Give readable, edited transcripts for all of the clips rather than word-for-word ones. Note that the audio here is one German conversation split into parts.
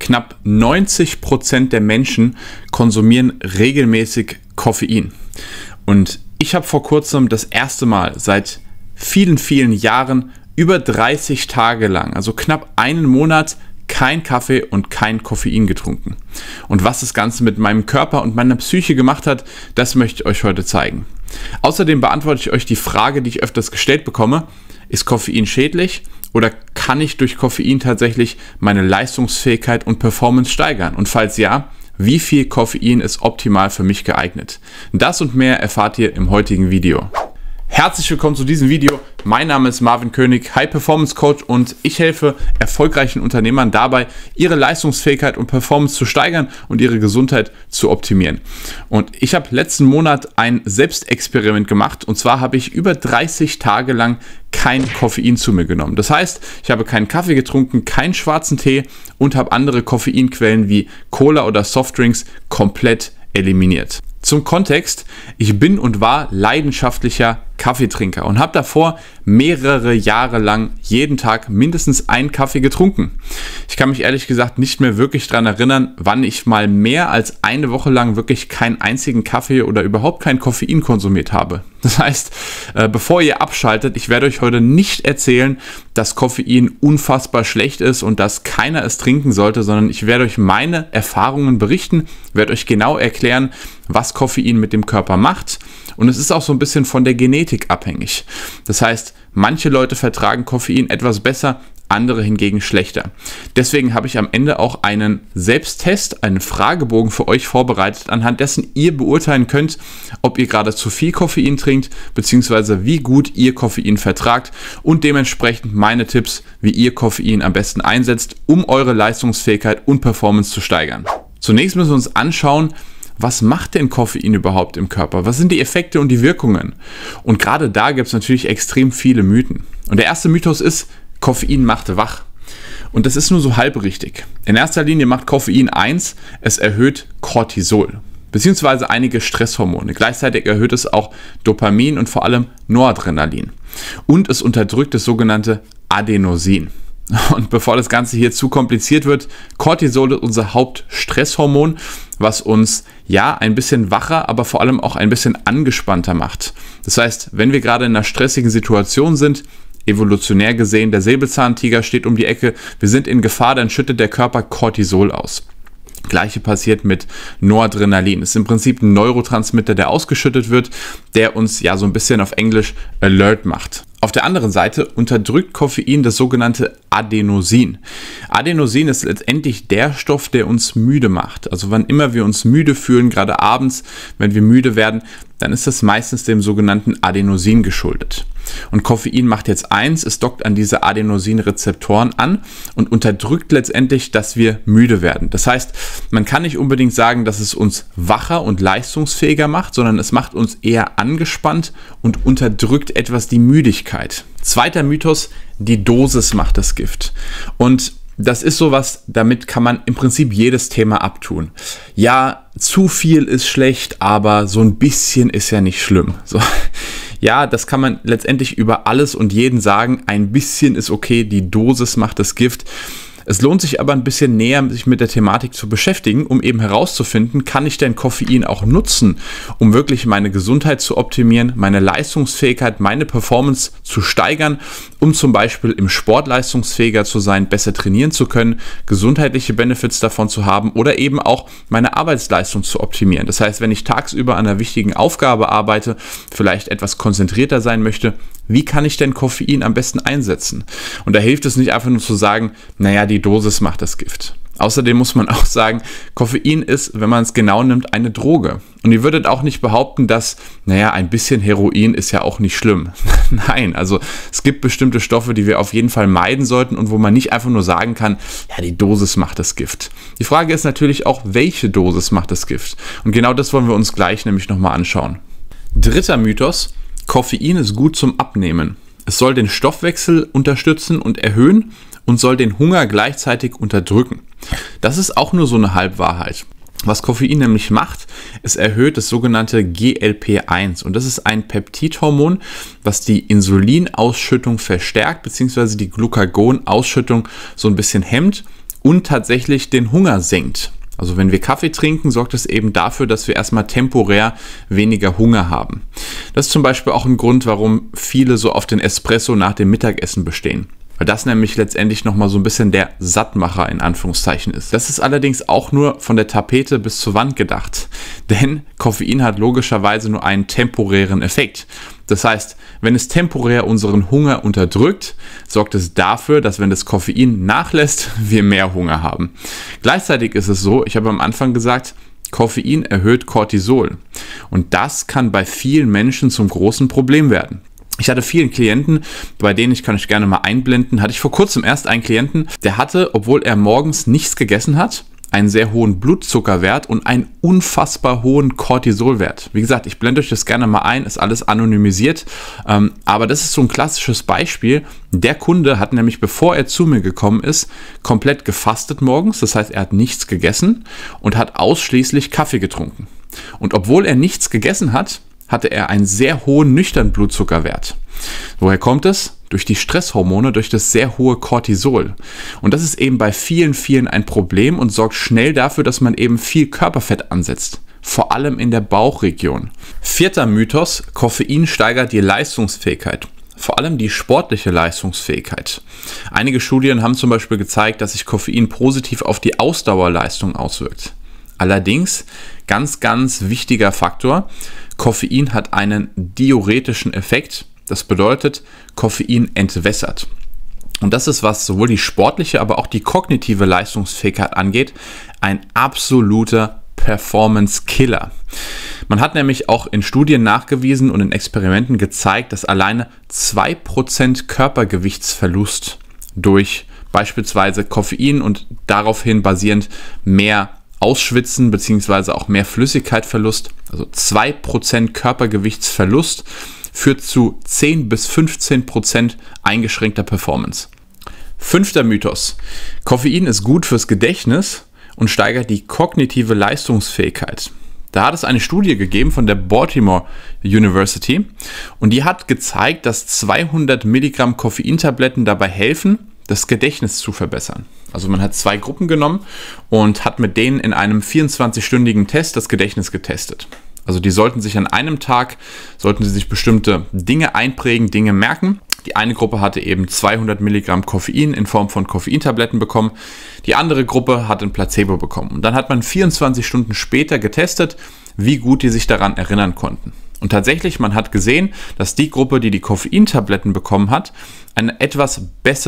Knapp 90% der Menschen konsumieren regelmäßig Koffein. Und ich habe vor kurzem das erste Mal seit vielen, vielen Jahren über 30 Tage lang, also knapp einen Monat, kein Kaffee und kein Koffein getrunken. Und was das Ganze mit meinem Körper und meiner Psyche gemacht hat, das möchte ich euch heute zeigen. Außerdem beantworte ich euch die Frage, die ich öfters gestellt bekomme: Ist Koffein schädlich oder kann ich durch Koffein tatsächlich meine Leistungsfähigkeit und Performance steigern? Und falls ja, wie viel Koffein ist optimal für mich geeignet? Das und mehr erfahrt ihr im heutigen Video. Herzlich willkommen zu diesem Video. Mein Name ist Marvin König, High Performance Coach, und ich helfe erfolgreichen Unternehmern dabei, ihre Leistungsfähigkeit und Performance zu steigern und ihre Gesundheit zu optimieren. Und ich habe letzten Monat ein Selbstexperiment gemacht, und zwar habe ich über 30 Tage lang kein Koffein zu mir genommen. Das heißt, ich habe keinen Kaffee getrunken, keinen schwarzen Tee und habe andere Koffeinquellen wie Cola oder Softdrinks komplett eliminiert. Zum Kontext: Ich bin und war leidenschaftlicher Kaffeetrinker und habe davor mehrere Jahre lang jeden Tag mindestens einen Kaffee getrunken. Ich kann mich ehrlich gesagt nicht mehr wirklich daran erinnern, wann ich mal mehr als eine Woche lang wirklich keinen einzigen Kaffee oder überhaupt kein Koffein konsumiert habe. Das heißt, bevor ihr abschaltet, ich werde euch heute nicht erzählen, dass Koffein unfassbar schlecht ist und dass keiner es trinken sollte, sondern ich werde euch meine Erfahrungen berichten, werde euch genau erklären, was Koffein mit dem Körper macht. Und es ist auch so ein bisschen von der Genetik abhängig. Das heißt, manche Leute vertragen Koffein etwas besser, andere hingegen schlechter. Deswegen habe ich am Ende auch einen Selbsttest, einen Fragebogen für euch vorbereitet, anhand dessen ihr beurteilen könnt, ob ihr gerade zu viel Koffein trinkt, beziehungsweise wie gut ihr Koffein vertragt, und dementsprechend meine Tipps, wie ihr Koffein am besten einsetzt, um eure Leistungsfähigkeit und Performance zu steigern. Zunächst müssen wir uns anschauen, was macht denn Koffein überhaupt im Körper? Was sind die Effekte und die Wirkungen? Und gerade da gibt es natürlich extrem viele Mythen. Und der erste Mythos ist, Koffein macht wach. Und das ist nur so halb richtig. In erster Linie macht Koffein eins: es erhöht Cortisol, beziehungsweise einige Stresshormone. Gleichzeitig erhöht es auch Dopamin und vor allem Noradrenalin. Und es unterdrückt das sogenannte Adenosin. Und bevor das Ganze hier zu kompliziert wird: Cortisol ist unser Hauptstresshormon, was uns ja ein bisschen wacher, aber vor allem auch ein bisschen angespannter macht. Das heißt, wenn wir gerade in einer stressigen Situation sind, evolutionär gesehen, der Säbelzahntiger steht um die Ecke, wir sind in Gefahr, dann schüttet der Körper Cortisol aus. Gleiche passiert mit Noradrenalin. Es ist im Prinzip ein Neurotransmitter, der ausgeschüttet wird, der uns ja so ein bisschen auf Englisch alert macht. Auf der anderen Seite unterdrückt Koffein das sogenannte Adenosin. Adenosin ist letztendlich der Stoff, der uns müde macht. Also wann immer wir uns müde fühlen, gerade abends, wenn wir müde werden, dann ist das meistens dem sogenannten Adenosin geschuldet. Und Koffein macht jetzt eins: es dockt an diese Adenosinrezeptoren an und unterdrückt letztendlich, dass wir müde werden. Das heißt, man kann nicht unbedingt sagen, dass es uns wacher und leistungsfähiger macht, sondern es macht uns eher angespannt und unterdrückt etwas die Müdigkeit. Zweiter Mythos: die Dosis macht das Gift. Und das ist sowas, damit kann man im Prinzip jedes Thema abtun. Ja, zu viel ist schlecht, aber so ein bisschen ist ja nicht schlimm. So. Ja, das kann man letztendlich über alles und jeden sagen. Ein bisschen ist okay, die Dosis macht das Gift. Es lohnt sich aber ein bisschen näher, sich mit der Thematik zu beschäftigen, um eben herauszufinden, kann ich denn Koffein auch nutzen, um wirklich meine Gesundheit zu optimieren, meine Leistungsfähigkeit, meine Performance zu steigern, um zum Beispiel im Sport leistungsfähiger zu sein, besser trainieren zu können, gesundheitliche Benefits davon zu haben oder eben auch meine Arbeitsleistung zu optimieren. Das heißt, wenn ich tagsüber an einer wichtigen Aufgabe arbeite, vielleicht etwas konzentrierter sein möchte, wie kann ich denn Koffein am besten einsetzen? Und da hilft es nicht einfach nur zu sagen, naja, die Dosis macht das Gift. Außerdem muss man auch sagen, Koffein ist, wenn man es genau nimmt, eine Droge. Und ihr würdet auch nicht behaupten, dass, naja, ein bisschen Heroin ist ja auch nicht schlimm. Nein, also es gibt bestimmte Stoffe, die wir auf jeden Fall meiden sollten und wo man nicht einfach nur sagen kann, ja, die Dosis macht das Gift. Die Frage ist natürlich auch, welche Dosis macht das Gift? Und genau das wollen wir uns gleich nämlich nochmal anschauen. Dritter Mythos: Koffein ist gut zum Abnehmen. Es soll den Stoffwechsel unterstützen und erhöhen und soll den Hunger gleichzeitig unterdrücken. Das ist auch nur so eine Halbwahrheit. Was Koffein nämlich macht, es erhöht das sogenannte GLP-1 und das ist ein Peptidhormon, was die Insulinausschüttung verstärkt bzw. die Glucagonausschüttung so ein bisschen hemmt und tatsächlich den Hunger senkt. Also wenn wir Kaffee trinken, sorgt es eben dafür, dass wir erstmal temporär weniger Hunger haben. Das ist zum Beispiel auch ein Grund, warum viele so auf den Espresso nach dem Mittagessen bestehen. Weil das nämlich letztendlich nochmal so ein bisschen der Sattmacher in Anführungszeichen ist. Das ist allerdings auch nur von der Tapete bis zur Wand gedacht. Denn Koffein hat logischerweise nur einen temporären Effekt. Das heißt, wenn es temporär unseren Hunger unterdrückt, sorgt es dafür, dass wenn das Koffein nachlässt, wir mehr Hunger haben. Gleichzeitig ist es so, ich habe am Anfang gesagt, Koffein erhöht Cortisol. Und das kann bei vielen Menschen zum großen Problem werden. Ich hatte vielen Klienten, bei denen kann ich gerne mal einblenden, hatte ich vor kurzem erst einen Klienten, der hatte, obwohl er morgens nichts gegessen hat, einen sehr hohen Blutzuckerwert und einen unfassbar hohen Cortisolwert. Wie gesagt, ich blende euch das gerne mal ein, ist alles anonymisiert, aber das ist so ein klassisches Beispiel. Der Kunde hat nämlich, bevor er zu mir gekommen ist, komplett gefastet morgens, das heißt, er hat nichts gegessen und hat ausschließlich Kaffee getrunken. Und obwohl er nichts gegessen hat, hatte er einen sehr hohen nüchternen Blutzuckerwert. Woher kommt es? Durch die Stresshormone, durch das sehr hohe Cortisol. Und das ist eben bei vielen ein Problem und sorgt schnell dafür, dass man eben viel Körperfett ansetzt. Vor allem in der Bauchregion. 4. Mythos: Koffein steigert die Leistungsfähigkeit. Vor allem die sportliche Leistungsfähigkeit. Einige Studien haben zum Beispiel gezeigt, dass sich Koffein positiv auf die Ausdauerleistung auswirkt. Allerdings, ganz wichtiger Faktor, Koffein hat einen diuretischen Effekt. Das bedeutet, Koffein entwässert. Und das ist, was sowohl die sportliche, aber auch die kognitive Leistungsfähigkeit angeht, ein absoluter Performance-Killer. Man hat nämlich auch in Studien nachgewiesen und in Experimenten gezeigt, dass alleine 2% Körpergewichtsverlust durch beispielsweise Koffein und daraufhin basierend mehr Ausschwitzen bzw. auch mehr Flüssigkeitsverlust, also 2% Körpergewichtsverlust, führt zu 10 bis 15% eingeschränkter Performance. 5. Mythos: Koffein ist gut fürs Gedächtnis und steigert die kognitive Leistungsfähigkeit. Da hat es eine Studie gegeben von der Baltimore University und die hat gezeigt, dass 200 Milligramm Koffeintabletten dabei helfen, das Gedächtnis zu verbessern. Also man hat 2 Gruppen genommen und hat mit denen in einem 24-stündigen Test das Gedächtnis getestet. Also die sollten sich an einem Tag, bestimmte Dinge einprägen, Dinge merken. Die eine Gruppe hatte eben 200 Milligramm Koffein in Form von Koffeintabletten bekommen. Die andere Gruppe hat ein Placebo bekommen. Und dann hat man 24 Stunden später getestet, wie gut die sich daran erinnern konnten. Und tatsächlich, man hat gesehen, dass die Gruppe, die die Koffeintabletten bekommen hat, eine etwas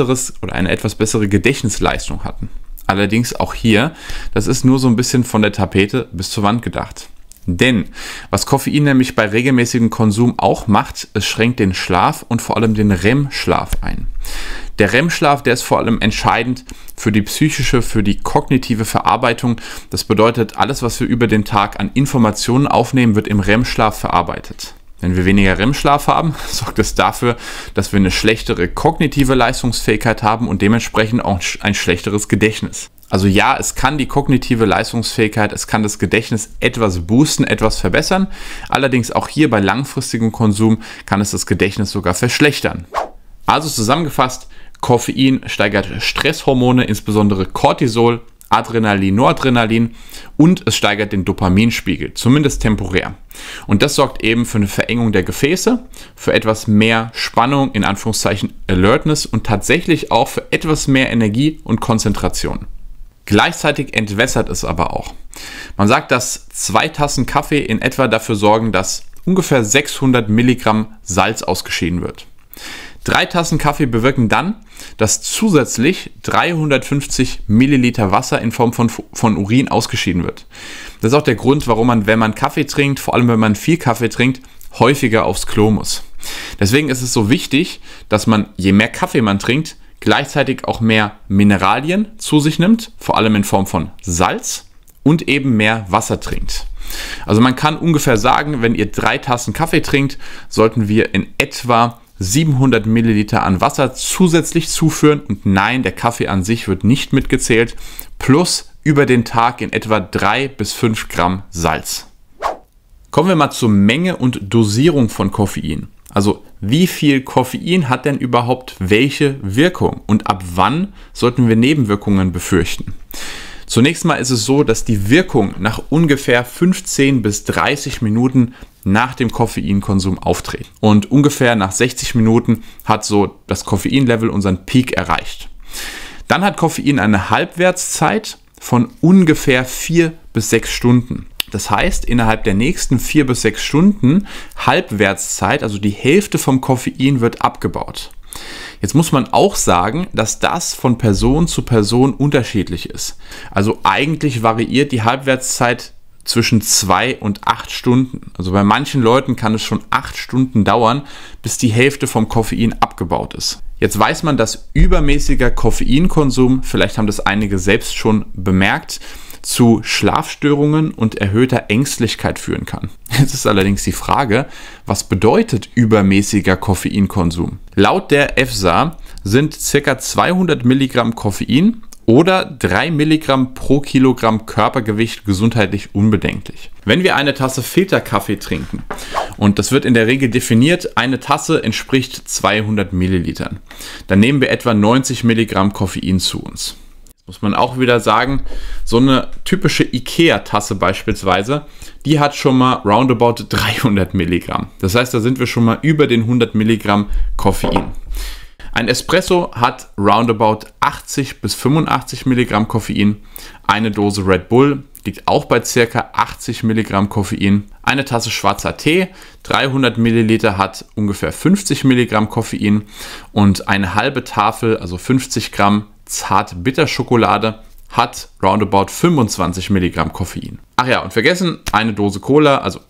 bessere Gedächtnisleistung hatten. Allerdings auch hier, das ist nur so ein bisschen von der Tapete bis zur Wand gedacht. Denn was Koffein nämlich bei regelmäßigem Konsum auch macht, es schränkt den Schlaf und vor allem den REM-Schlaf ein. Der REM-Schlaf, der ist vor allem entscheidend für die psychische, für die kognitive Verarbeitung. Das bedeutet, alles, was wir über den Tag an Informationen aufnehmen, wird im REM-Schlaf verarbeitet. Wenn wir weniger REM-Schlaf haben, sorgt es dafür, dass wir eine schlechtere kognitive Leistungsfähigkeit haben und dementsprechend auch ein schlechteres Gedächtnis. Also ja, es kann die kognitive Leistungsfähigkeit, es kann das Gedächtnis etwas boosten, etwas verbessern. Allerdings auch hier bei langfristigem Konsum kann es das Gedächtnis sogar verschlechtern. Also zusammengefasst, Koffein steigert Stresshormone, insbesondere Cortisol, Adrenalin, Noradrenalin und es steigert den Dopaminspiegel, zumindest temporär. Und das sorgt eben für eine Verengung der Gefäße, für etwas mehr Spannung, in Anführungszeichen Alertness und tatsächlich auch für etwas mehr Energie und Konzentration. Gleichzeitig entwässert es aber auch. Man sagt, dass 2 Tassen Kaffee in etwa dafür sorgen, dass ungefähr 600 Milligramm Salz ausgeschieden wird. 3 Tassen Kaffee bewirken dann, dass zusätzlich 350 Milliliter Wasser in Form von Urin ausgeschieden wird. Das ist auch der Grund, warum man, wenn man Kaffee trinkt, vor allem wenn man viel Kaffee trinkt, häufiger aufs Klo muss. Deswegen ist es so wichtig, dass man, je mehr Kaffee man trinkt, gleichzeitig auch mehr Mineralien zu sich nimmt, vor allem in Form von Salz und eben mehr Wasser trinkt. Also man kann ungefähr sagen, wenn ihr 3 Tassen Kaffee trinkt, sollten wir in etwa 700 Milliliter an Wasser zusätzlich zuführen und nein, der Kaffee an sich wird nicht mitgezählt, plus über den Tag in etwa 3 bis 5 Gramm Salz. Kommen wir mal zur Menge und Dosierung von Koffein. Also wie viel Koffein hat denn überhaupt welche Wirkung und ab wann sollten wir Nebenwirkungen befürchten? Zunächst mal ist es so, dass die Wirkung nach ungefähr 15 bis 30 Minuten nach dem Koffeinkonsum auftritt. Und ungefähr nach 60 Minuten hat so das Koffeinlevel unseren Peak erreicht. Dann hat Koffein eine Halbwertszeit von ungefähr 4 bis 6 Stunden. Das heißt, innerhalb der nächsten 4 bis 6 Stunden Halbwertszeit, also die Hälfte vom Koffein wird abgebaut. Jetzt muss man auch sagen, dass das von Person zu Person unterschiedlich ist. Also eigentlich variiert die Halbwertszeit zwischen 2 und 8 Stunden. Also bei manchen Leuten kann es schon 8 Stunden dauern, bis die Hälfte vom Koffein abgebaut ist. Jetzt weiß man, dass übermäßiger Koffeinkonsum, vielleicht haben das einige selbst schon bemerkt, zu Schlafstörungen und erhöhter Ängstlichkeit führen kann. Jetzt ist allerdings die Frage, was bedeutet übermäßiger Koffeinkonsum? Laut der EFSA sind ca. 200 Milligramm Koffein oder 3 Milligramm pro Kilogramm Körpergewicht gesundheitlich unbedenklich. Wenn wir eine Tasse Filterkaffee trinken, und das wird in der Regel definiert, eine Tasse entspricht 200 Millilitern, dann nehmen wir etwa 90 Milligramm Koffein zu uns. Muss man auch wieder sagen, so eine typische IKEA-Tasse beispielsweise, die hat schon mal roundabout 300 Milligramm. Das heißt, da sind wir schon mal über den 100 Milligramm Koffein. Ein Espresso hat roundabout 80 bis 85 Milligramm Koffein. Eine Dose Red Bull liegt auch bei ca. 80 Milligramm Koffein. Eine Tasse schwarzer Tee, 300 Milliliter, hat ungefähr 50 Milligramm Koffein. Und eine halbe Tafel, also 50 Gramm Zart-Bitter-Schokolade, hat roundabout 25 Milligramm Koffein. Ach ja, und vergessen, eine Dose Cola, also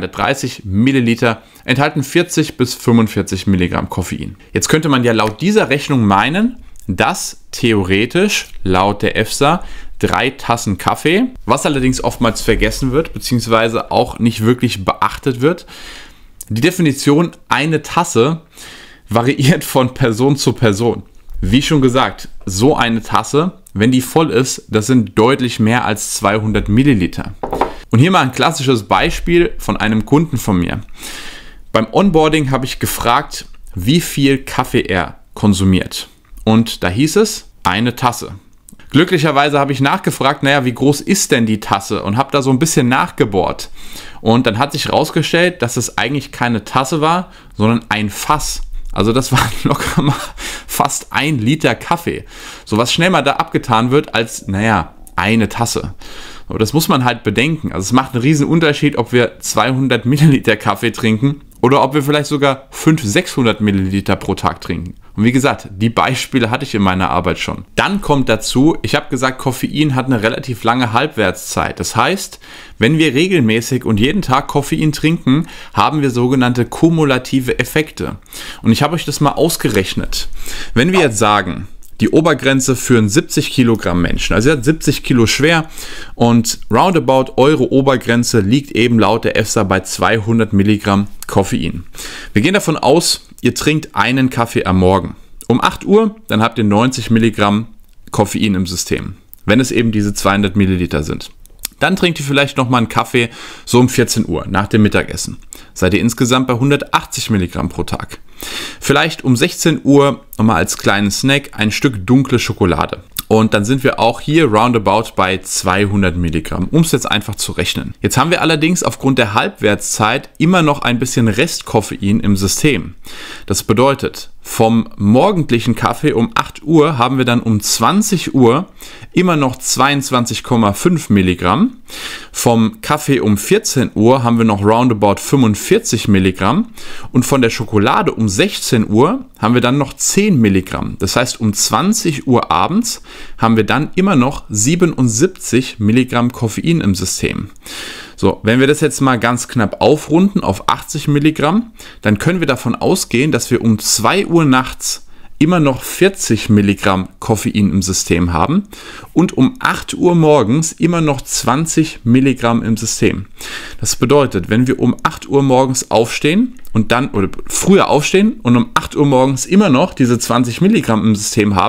330 Milliliter, enthalten 40 bis 45 Milligramm Koffein. Jetzt könnte man ja laut dieser Rechnung meinen, dass theoretisch laut der EFSA 3 Tassen Kaffee, was allerdings oftmals vergessen wird, beziehungsweise auch nicht wirklich beachtet wird. Die Definition eine Tasse variiert von Person zu Person. Wie schon gesagt, so eine Tasse, wenn die voll ist, das sind deutlich mehr als 200 Milliliter. Und hier mal ein klassisches Beispiel von einem Kunden von mir. Beim Onboarding habe ich gefragt, wie viel Kaffee er konsumiert. Und da hieß es, eine Tasse. Glücklicherweise habe ich nachgefragt, naja, wie groß ist denn die Tasse? Und habe da so ein bisschen nachgebohrt. Und dann hat sich herausgestellt, dass es eigentlich keine Tasse war, sondern ein Fass. Also das war locker mal fast 1 Liter Kaffee. So was schnell mal da abgetan wird als, naja, eine Tasse. Aber das muss man halt bedenken. Also es macht einen riesen Unterschied, ob wir 200 Milliliter Kaffee trinken oder ob wir vielleicht sogar 500, 600 Milliliter pro Tag trinken. Und wie gesagt, die Beispiele hatte ich in meiner Arbeit schon. Dann kommt dazu, ich habe gesagt, Koffein hat eine relativ lange Halbwertszeit. Das heißt, wenn wir regelmäßig und jeden Tag Koffein trinken, haben wir sogenannte kumulative Effekte. Und ich habe euch das mal ausgerechnet. Wenn wir jetzt sagen, die Obergrenze für einen 70 Kilogramm Menschen, also er hat 70 Kilo schwer und roundabout eure Obergrenze liegt eben laut der EFSA bei 200 Milligramm Koffein. Wir gehen davon aus, ihr trinkt einen Kaffee am Morgen. Um 8 Uhr, dann habt ihr 90 Milligramm Koffein im System, wenn es eben diese 200 Milliliter sind. Dann trinkt ihr vielleicht nochmal einen Kaffee so um 14 Uhr nach dem Mittagessen. Seid ihr insgesamt bei 180 Milligramm pro Tag. Vielleicht um 16 Uhr nochmal als kleinen Snack ein Stück dunkle Schokolade. Und dann sind wir auch hier roundabout bei 200 Milligramm, um es jetzt einfach zu rechnen. Jetzt haben wir allerdings aufgrund der Halbwertszeit immer noch ein bisschen Restkoffein im System. Das bedeutet, vom morgendlichen Kaffee um 8 Uhr haben wir dann um 20 Uhr immer noch 22,5 Milligramm. Vom Kaffee um 14 Uhr haben wir noch roundabout 45 Milligramm. Und von der Schokolade um 16 Uhr haben wir dann noch 10 Milligramm. Das heißt, um 20 Uhr abends haben wir dann immer noch 77 Milligramm Koffein im System. So, wenn wir das jetzt mal ganz knapp aufrunden auf 80 Milligramm, dann können wir davon ausgehen, dass wir um 2 Uhr nachts immer noch 40 Milligramm Koffein im System haben und um 8 Uhr morgens immer noch 20 Milligramm im System. Das bedeutet, wenn wir um 8 Uhr morgens aufstehen und dann, oder früher aufstehen und um 8 Uhr morgens immer noch diese 20 Milligramm im System haben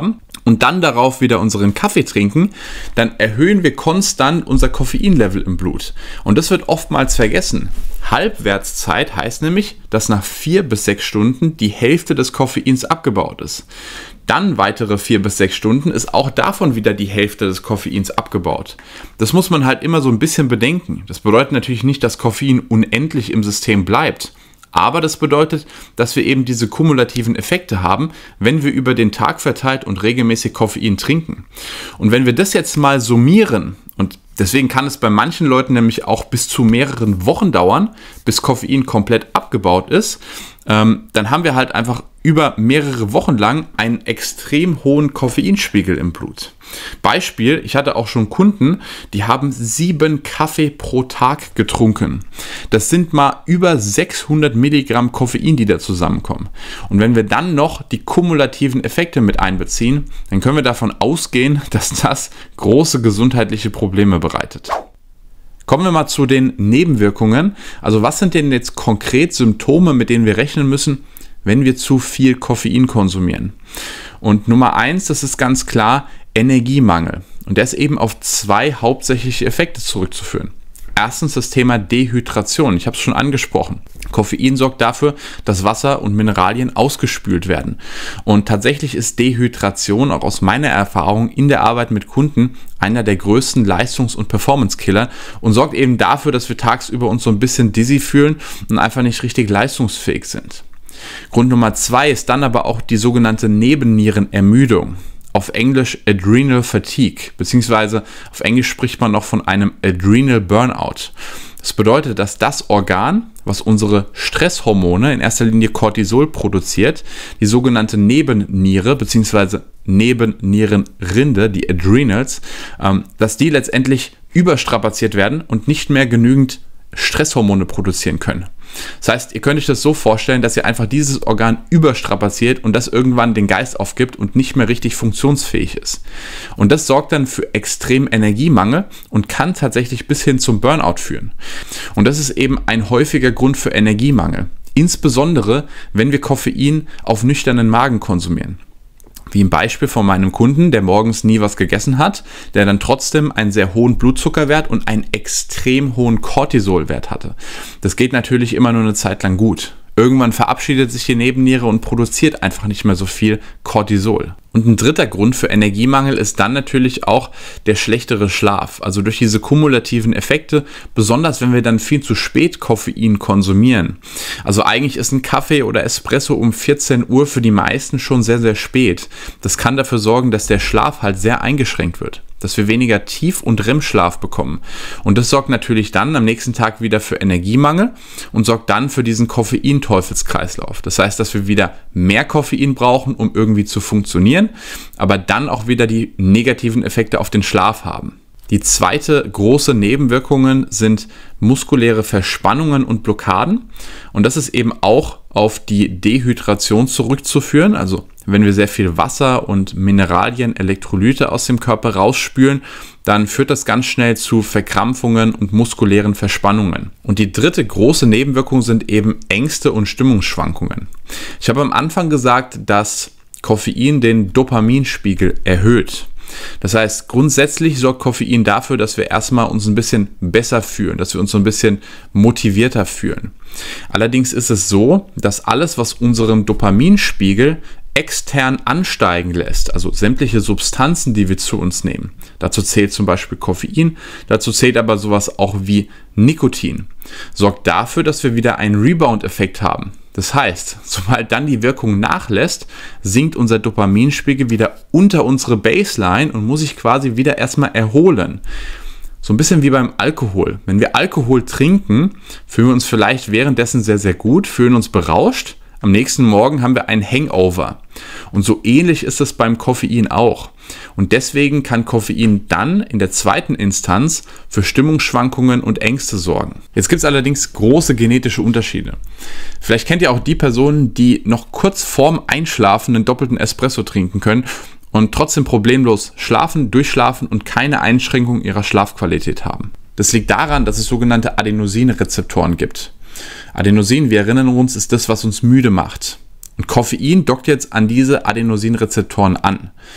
und dann darauf wieder unseren Kaffee trinken, dann erhöhen wir konstant unser Koffeinlevel im Blut. Und das wird oftmals vergessen. Halbwertszeit heißt nämlich, dass nach 4 bis 6 Stunden die Hälfte des Koffeins abgebaut ist. Dann weitere 4 bis 6 Stunden ist auch davon wieder die Hälfte des Koffeins abgebaut. Das muss man halt immer so ein bisschen bedenken. Das bedeutet natürlich nicht, dass Koffein unendlich im System bleibt. Aber das bedeutet, dass wir eben diese kumulativen Effekte haben, wenn wir über den Tag verteilt und regelmäßig Koffein trinken. Und wenn wir das jetzt mal summieren, und deswegen kann es bei manchen Leuten nämlich auch bis zu mehreren Wochen dauern, bis Koffein komplett abgebaut ist, dann haben wir halt einfach über mehrere Wochen lang einen extrem hohen Koffeinspiegel im Blut. Beispiel, ich hatte auch schon Kunden, die haben 7 Kaffee pro Tag getrunken. Das sind mal über 600 Milligramm Koffein, die da zusammenkommen. Und wenn wir dann noch die kumulativen Effekte mit einbeziehen, dann können wir davon ausgehen, dass das große gesundheitliche Probleme bereitet. Kommen wir mal zu den Nebenwirkungen. Also was sind denn jetzt konkret Symptome, mit denen wir rechnen müssen, wenn wir zu viel Koffein konsumieren? Und Nummer 1, das ist ganz klar Energiemangel. Und der ist eben auf 2 hauptsächliche Effekte zurückzuführen. Erstens das Thema Dehydration. Ich habe es schon angesprochen. Koffein sorgt dafür, dass Wasser und Mineralien ausgespült werden. Und tatsächlich ist Dehydration auch aus meiner Erfahrung in der Arbeit mit Kunden einer der größten Leistungs- und Performance-Killer und sorgt eben dafür, dass wir tagsüber uns so ein bisschen dizzy fühlen und einfach nicht richtig leistungsfähig sind. Grund Nummer 2 ist dann aber auch die sogenannte Nebennierenermüdung. Auf Englisch Adrenal Fatigue, beziehungsweise auf Englisch spricht man noch von einem Adrenal Burnout. Das bedeutet, dass das Organ, was unsere Stresshormone, in erster Linie Cortisol, produziert, die sogenannte Nebenniere bzw. Nebennierenrinde, die Adrenals, dass die letztendlich überstrapaziert werden und nicht mehr genügend Stresshormone produzieren können. Das heißt, ihr könnt euch das so vorstellen, dass ihr einfach dieses Organ überstrapaziert und das irgendwann den Geist aufgibt und nicht mehr richtig funktionsfähig ist. Und das sorgt dann für extrem Energiemangel und kann tatsächlich bis hin zum Burnout führen. Und das ist eben ein häufiger Grund für Energiemangel. Insbesondere, wenn wir Koffein auf nüchternen Magen konsumieren. Wie im Beispiel von meinem Kunden, der morgens nie was gegessen hat, der dann trotzdem einen sehr hohen Blutzuckerwert und einen extrem hohen Cortisolwert hatte. Das geht natürlich immer nur eine Zeit lang gut. Irgendwann verabschiedet sich die Nebenniere und produziert einfach nicht mehr so viel Cortisol. Und ein dritter Grund für Energiemangel ist dann natürlich auch der schlechtere Schlaf. Also durch diese kumulativen Effekte, besonders wenn wir dann viel zu spät Koffein konsumieren. Also eigentlich ist ein Kaffee oder Espresso um 14 Uhr für die meisten schon sehr, sehr spät. Das kann dafür sorgen, dass der Schlaf halt sehr eingeschränkt wird. Dass wir weniger Tief- und REM-Schlaf bekommen. Und das sorgt natürlich dann am nächsten Tag wieder für Energiemangel und sorgt dann für diesen Koffein-Teufelskreislauf. Das heißt, dass wir wieder mehr Koffein brauchen, um irgendwie zu funktionieren, aber dann auch wieder die negativen Effekte auf den Schlaf haben. Die zweite große Nebenwirkungen sind muskuläre Verspannungen und Blockaden. Und das ist eben auch auf die Dehydration zurückzuführen. Also wenn wir sehr viel Wasser und Mineralien, Elektrolyte aus dem Körper rausspülen, dann führt das ganz schnell zu Verkrampfungen und muskulären Verspannungen. Und die dritte große Nebenwirkung sind eben Ängste und Stimmungsschwankungen. Ich habe am Anfang gesagt, dass Koffein den Dopaminspiegel erhöht. Das heißt, grundsätzlich sorgt Koffein dafür, dass wir erstmal uns ein bisschen besser fühlen, dass wir uns so ein bisschen motivierter fühlen. Allerdings ist es so, dass alles, was unseren Dopaminspiegel extern ansteigen lässt, also sämtliche Substanzen, die wir zu uns nehmen. Dazu zählt zum Beispiel Koffein, dazu zählt aber sowas auch wie Nikotin. Sorgt dafür, dass wir wieder einen Rebound-Effekt haben. Das heißt, sobald dann die Wirkung nachlässt, sinkt unser Dopaminspiegel wieder unter unsere Baseline und muss sich quasi wieder erstmal erholen. So ein bisschen wie beim Alkohol. Wenn wir Alkohol trinken, fühlen wir uns vielleicht währenddessen sehr, sehr gut, fühlen uns berauscht. Am nächsten Morgen haben wir ein Hangover. Und so ähnlich ist es beim Koffein auch. Und deswegen kann Koffein dann in der zweiten Instanz für Stimmungsschwankungen und Ängste sorgen. Jetzt gibt es allerdings große genetische Unterschiede. Vielleicht kennt ihr auch die Personen, die noch kurz vorm Einschlafen einen doppelten Espresso trinken können und trotzdem problemlos schlafen, durchschlafen und keine Einschränkung ihrer Schlafqualität haben. Das liegt daran, dass es sogenannte Adenosinrezeptoren gibt. Adenosin, wir erinnern uns, ist das, was uns müde macht. Und Koffein dockt jetzt an diese Adenosinrezeptoren an.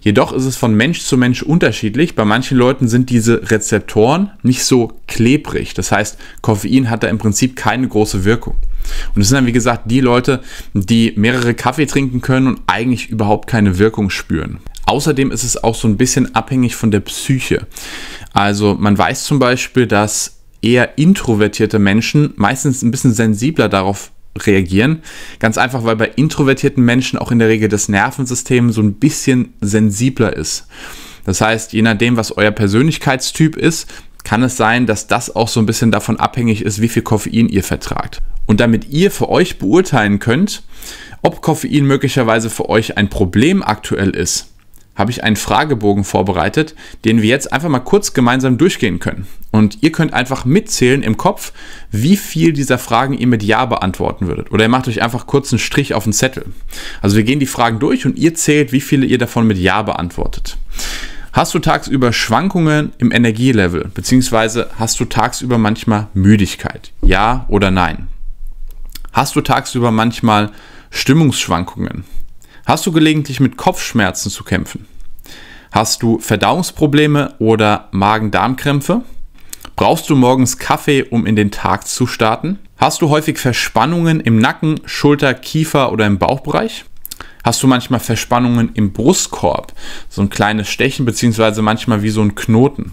Jedoch ist es von Mensch zu Mensch unterschiedlich. Bei manchen Leuten sind diese Rezeptoren nicht so klebrig. Das heißt, Koffein hat da im Prinzip keine große Wirkung. Und es sind dann, wie gesagt, die Leute, die mehrere Kaffee trinken können und eigentlich überhaupt keine Wirkung spüren. Außerdem ist es auch so ein bisschen abhängig von der Psyche. Also man weiß zum Beispiel, dass eher introvertierte Menschen meistens ein bisschen sensibler darauf reagieren. Ganz einfach, weil bei introvertierten Menschen auch in der Regel das Nervensystem so ein bisschen sensibler ist. Das heißt, je nachdem, was euer Persönlichkeitstyp ist, kann es sein, dass das auch so ein bisschen davon abhängig ist, wie viel Koffein ihr vertragt. Und damit ihr für euch beurteilen könnt, ob Koffein möglicherweise für euch ein Problem aktuell ist, habe ich einen Fragebogen vorbereitet, den wir jetzt einfach mal kurz gemeinsam durchgehen können. Und ihr könnt einfach mitzählen im Kopf, wie viel dieser Fragen ihr mit Ja beantworten würdet. Oder ihr macht euch einfach kurz einen Strich auf den Zettel. Also wir gehen die Fragen durch und ihr zählt, wie viele ihr davon mit Ja beantwortet. Hast du tagsüber Schwankungen im Energielevel, beziehungsweise hast du tagsüber manchmal Müdigkeit? Ja oder nein? Hast du tagsüber manchmal Stimmungsschwankungen? Hast du gelegentlich mit Kopfschmerzen zu kämpfen? Hast du Verdauungsprobleme oder Magen-Darm-Krämpfe? Brauchst du morgens Kaffee, um in den Tag zu starten? Hast du häufig Verspannungen im Nacken, Schulter, Kiefer oder im Bauchbereich? Hast du manchmal Verspannungen im Brustkorb, so ein kleines Stechen beziehungsweise manchmal wie so ein Knoten?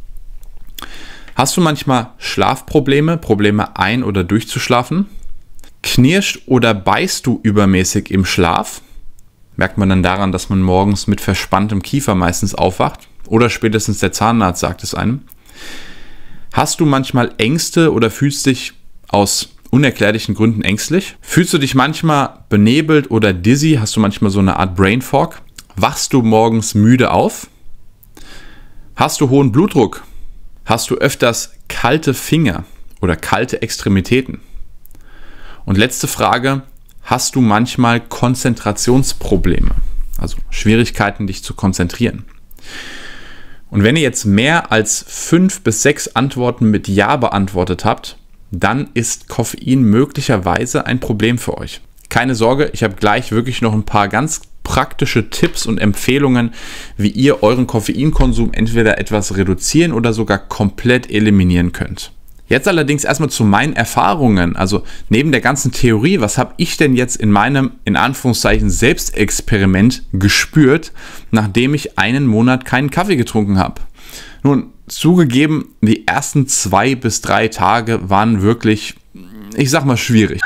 Hast du manchmal Schlafprobleme, Probleme ein- oder durchzuschlafen? Knirscht oder beißt du übermäßig im Schlaf? Merkt man dann daran, dass man morgens mit verspanntem Kiefer meistens aufwacht? Oder spätestens der Zahnarzt sagt es einem. Hast du manchmal Ängste oder fühlst dich aus unerklärlichen Gründen ängstlich? Fühlst du dich manchmal benebelt oder dizzy? Hast du manchmal so eine Art Brain Fog? Wachst du morgens müde auf? Hast du hohen Blutdruck? Hast du öfters kalte Finger oder kalte Extremitäten? Und letzte Frage. Hast du manchmal Konzentrationsprobleme, also Schwierigkeiten, dich zu konzentrieren? Und wenn ihr jetzt mehr als 5 bis 6 Antworten mit Ja beantwortet habt, dann ist Koffein möglicherweise ein Problem für euch. Keine Sorge, ich habe gleich wirklich noch ein paar ganz praktische Tipps und Empfehlungen, wie ihr euren Koffeinkonsum entweder etwas reduzieren oder sogar komplett eliminieren könnt. Jetzt allerdings erstmal zu meinen Erfahrungen, also neben der ganzen Theorie, was habe ich denn jetzt in meinem, in Anführungszeichen, Selbstexperiment gespürt, nachdem ich einen Monat keinen Kaffee getrunken habe? Nun, zugegeben, die ersten 2 bis 3 Tage waren wirklich, ich sag mal, schwierig.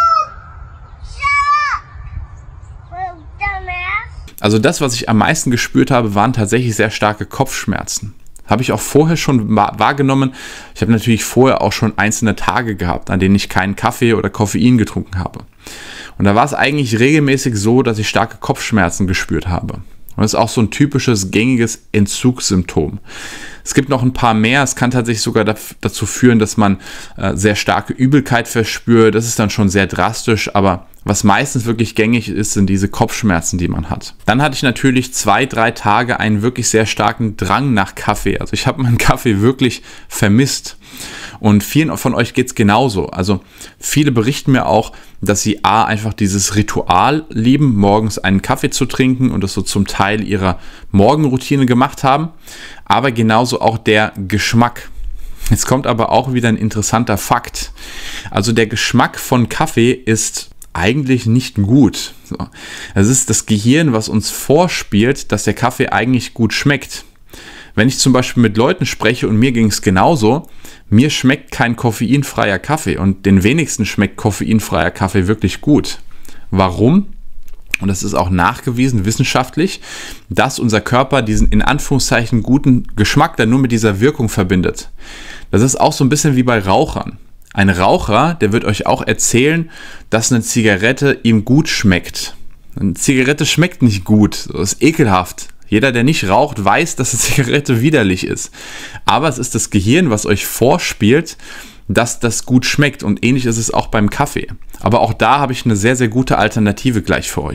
Also das, was ich am meisten gespürt habe, waren tatsächlich sehr starke Kopfschmerzen. Habe ich auch vorher schon wahrgenommen. Ich habe natürlich vorher auch schon einzelne Tage gehabt, an denen ich keinen Kaffee oder Koffein getrunken habe. Und da war es eigentlich regelmäßig so, dass ich starke Kopfschmerzen gespürt habe. Und das ist auch so ein typisches gängiges Entzugssymptom. Es gibt noch ein paar mehr. Es kann tatsächlich sogar dazu führen, dass man sehr starke Übelkeit verspürt. Das ist dann schon sehr drastisch, aber was meistens wirklich gängig ist, sind diese Kopfschmerzen, die man hat. Dann hatte ich natürlich 2, 3 Tage einen wirklich sehr starken Drang nach Kaffee. Also ich habe meinen Kaffee wirklich vermisst. Und vielen von euch geht es genauso. Also viele berichten mir auch, dass sie einfach dieses Ritual lieben, morgens einen Kaffee zu trinken und das so zum Teil ihrer Morgenroutine gemacht haben. Aber genauso auch der Geschmack. Jetzt kommt aber auch wieder ein interessanter Fakt. Also der Geschmack von Kaffee ist eigentlich nicht gut. So. Es ist das Gehirn, was uns vorspielt, dass der Kaffee eigentlich gut schmeckt. Wenn ich zum Beispiel mit Leuten spreche und mir ging es genauso, mir schmeckt kein koffeinfreier Kaffee und den wenigsten schmeckt koffeinfreier Kaffee wirklich gut. Warum? Und das ist auch nachgewiesen wissenschaftlich, dass unser Körper diesen in Anführungszeichen guten Geschmack dann nur mit dieser Wirkung verbindet. Das ist auch so ein bisschen wie bei Rauchern. Ein Raucher, der wird euch auch erzählen, dass eine Zigarette ihm gut schmeckt. Eine Zigarette schmeckt nicht gut, das ist ekelhaft. Jeder, der nicht raucht, weiß, dass eine Zigarette widerlich ist. Aber es ist das Gehirn, was euch vorspielt, dass das gut schmeckt. Und ähnlich ist es auch beim Kaffee. Aber auch da habe ich eine sehr, sehr gute Alternative gleich für euch.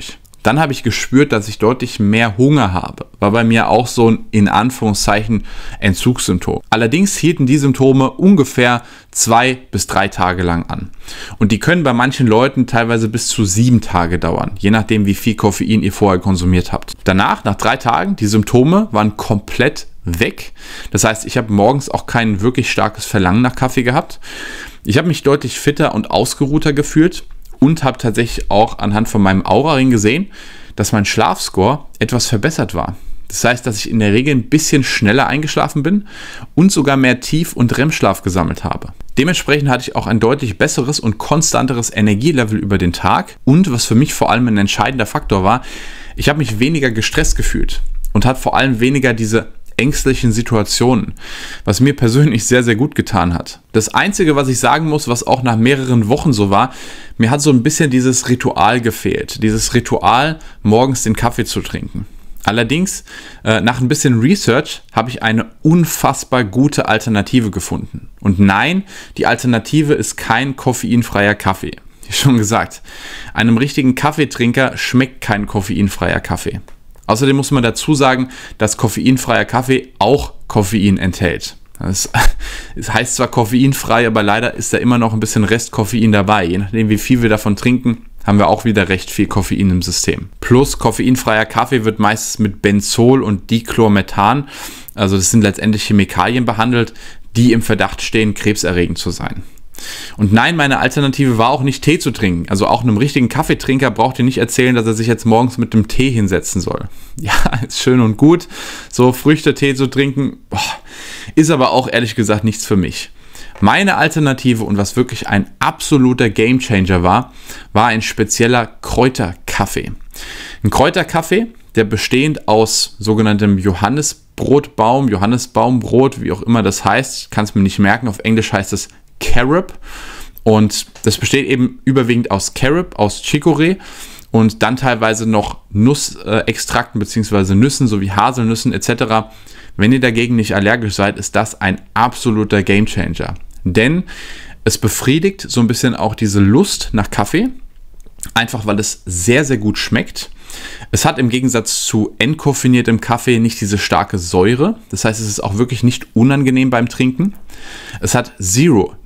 dann habe ich gespürt, dass ich deutlich mehr Hunger habe. War bei mir auch so ein, in Anführungszeichen, Entzugssymptom. Allerdings hielten die Symptome ungefähr 2 bis 3 Tage lang an. Und die können bei manchen Leuten teilweise bis zu 7 Tage dauern, je nachdem, wie viel Koffein ihr vorher konsumiert habt. Danach, nach 3 Tagen, die Symptome waren komplett weg. Das heißt, ich habe morgens auch kein wirklich starkes Verlangen nach Kaffee gehabt. Ich habe mich deutlich fitter und ausgeruhter gefühlt und habe tatsächlich auch anhand von meinem Aura-Ring gesehen, dass mein Schlafscore etwas verbessert war. Das heißt, dass ich in der Regel ein bisschen schneller eingeschlafen bin und sogar mehr Tief- und REM-Schlaf gesammelt habe. Dementsprechend hatte ich auch ein deutlich besseres und konstanteres Energielevel über den Tag und was für mich vor allem ein entscheidender Faktor war, ich habe mich weniger gestresst gefühlt und hatte vor allem weniger diese ängstlichen Situationen, was mir persönlich sehr, sehr gut getan hat. Das Einzige, was ich sagen muss, was auch nach mehreren Wochen so war, mir hat so ein bisschen dieses Ritual gefehlt. Dieses Ritual, morgens den Kaffee zu trinken. Allerdings, nach ein bisschen Research habe ich eine unfassbar gute Alternative gefunden. Und nein, die Alternative ist kein koffeinfreier Kaffee. Wie schon gesagt, einem richtigen Kaffeetrinker schmeckt kein koffeinfreier Kaffee. Außerdem muss man dazu sagen, dass koffeinfreier Kaffee auch Koffein enthält. Es heißt zwar koffeinfrei, aber leider ist da immer noch ein bisschen Restkoffein dabei. Je nachdem, wie viel wir davon trinken, haben wir auch wieder recht viel Koffein im System. Plus koffeinfreier Kaffee wird meistens mit Benzol und Dichlormethan, also das sind letztendlich Chemikalien behandelt, die im Verdacht stehen, krebserregend zu sein. Und nein, meine Alternative war auch nicht Tee zu trinken. Also auch einem richtigen Kaffeetrinker braucht ihr nicht erzählen, dass er sich jetzt morgens mit dem Tee hinsetzen soll. Ja, ist schön und gut, so Früchtetee zu trinken, ist aber auch ehrlich gesagt nichts für mich. Meine Alternative und was wirklich ein absoluter Gamechanger war ein spezieller Kräuterkaffee. Ein Kräuterkaffee, der bestehend aus sogenanntem Johannisbaumbrot, wie auch immer das heißt, ich kann es mir nicht merken, auf Englisch heißt es Carob, und das besteht eben überwiegend aus Carob, aus Chicorée und dann teilweise noch Nussextrakten bzw. Nüssen sowie Haselnüssen etc. Wenn ihr dagegen nicht allergisch seid, ist das ein absoluter Gamechanger, denn es befriedigt so ein bisschen auch diese Lust nach Kaffee, einfach weil es sehr, sehr gut schmeckt. Es hat im Gegensatz zu entkoffiniertem Kaffee nicht diese starke Säure. Das heißt, es ist auch wirklich nicht unangenehm beim Trinken. Es hat 0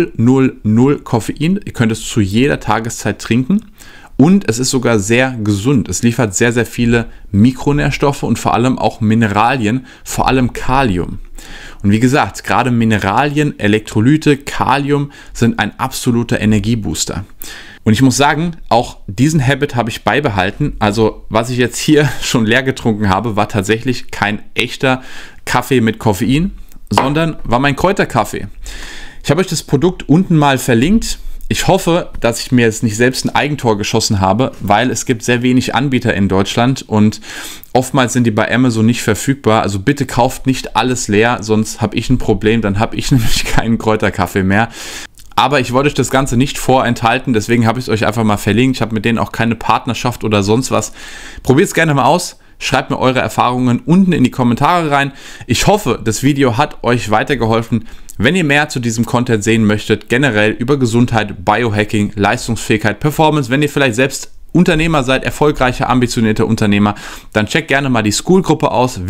Koffein. Ihr könnt es zu jeder Tageszeit trinken. Und es ist sogar sehr gesund. Es liefert sehr, sehr viele Mikronährstoffe und vor allem auch Mineralien, vor allem Kalium. Und wie gesagt, gerade Mineralien, Elektrolyte, Kalium sind ein absoluter Energiebooster. Und ich muss sagen, auch diesen Habit habe ich beibehalten. Also was ich jetzt hier schon leer getrunken habe, war tatsächlich kein echter Kaffee mit Koffein, sondern war mein Kräuterkaffee. Ich habe euch das Produkt unten mal verlinkt. Ich hoffe, dass ich mir jetzt nicht selbst ein Eigentor geschossen habe, weil es gibt sehr wenig Anbieter in Deutschland und oftmals sind die bei Amazon nicht verfügbar. Also bitte kauft nicht alles leer, sonst habe ich ein Problem, dann habe ich nämlich keinen Kräuterkaffee mehr. Aber ich wollte euch das Ganze nicht vorenthalten, deswegen habe ich es euch einfach mal verlinkt. Ich habe mit denen auch keine Partnerschaft oder sonst was. Probiert es gerne mal aus. Schreibt mir eure Erfahrungen unten in die Kommentare rein. Ich hoffe, das Video hat euch weitergeholfen. Wenn ihr mehr zu diesem Content sehen möchtet, generell über Gesundheit, Biohacking, Leistungsfähigkeit, Performance, wenn ihr vielleicht selbst Unternehmer seid, erfolgreiche, ambitionierte Unternehmer, dann checkt gerne mal die School-Gruppe aus,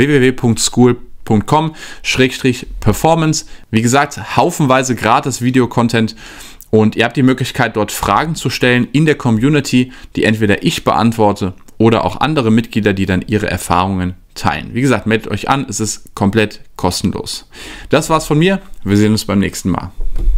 www.school.com/performance. Wie gesagt, haufenweise gratis Video-Content und ihr habt die Möglichkeit, dort Fragen zu stellen in der Community, die entweder ich beantworte oder auch andere Mitglieder, die dann ihre Erfahrungen teilen. Wie gesagt, meldet euch an, es ist komplett kostenlos. Das war's von mir, wir sehen uns beim nächsten Mal.